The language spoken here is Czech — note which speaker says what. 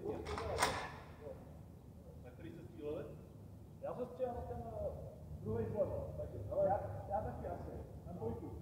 Speaker 1: Na který se stříleli?
Speaker 2: Já se střílel na ten druhý zleva, takže, ale já taky asi, na dvojku.